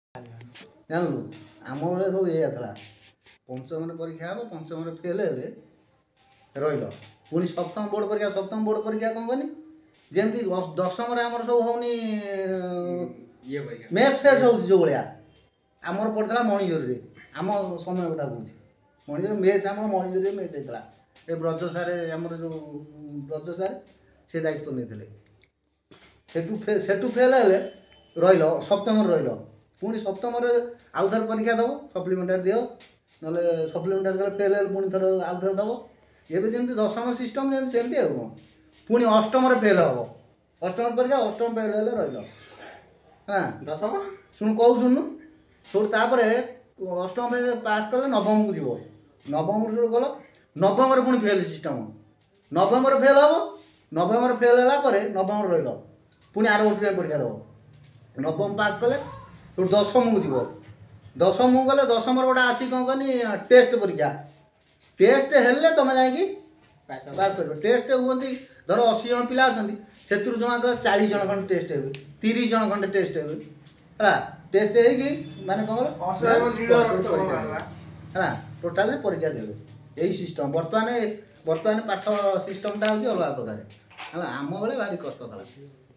जानलु आम बेले सब ये था पंचम परीक्षा हम पंचम फेल हेले रही पुणी सप्तम बोर्ड परीक्षा कौन कहनी जमी दशम आमर सब होनी मेस फेस हो जो भाया आमर पड़ता मणिजोरी आम समय कथा कौन मणिजोर मेस आम मणिजोरी मेस होता ये ब्रज सारे आमर जो ब्रज सारे से दायित्व नहीं सेठू फेल हेले रही सप्तम रही पुणी सप्तम आउ थे परीक्षा दब सप्लीमेंटारी दियो ना सप्लीमेंटारी फेल हेल्ले पुणी थर आउ थे दब ये जमी दशम सिस्टम सेमती है कौन पुणी अष्टम फेल हम अष्टम परीक्षा अष्टम फेल हेल्ले रही हाँ दशम शुणु कौ शुणु तापर अष्टम पास कले नवम को जीव नवम जो गल नवम पुणी फेल सिस्टम नवम फेल हम नवम फेल है नवम रही पुणी आर वर्ष परीक्षा दब नवम पास कले दशम को जीव दशम को गले दशम गोटे अच्छी कौन कहनी टेस्ट परीक्षा टेस्ट हेल्ले तुम पास कर टेस्ट हुई धर 80 जन पिला से जमा 40 जन खंड टेस्ट हे 30 जन खंड टेस्ट है टेस्ट है माने कौन है टोटाल परीक्षा देवे यही सिस्टम बर्तमान पाठ सिस्टमटा हूँ अलग प्रकार आम बेले भारी कष्ट था।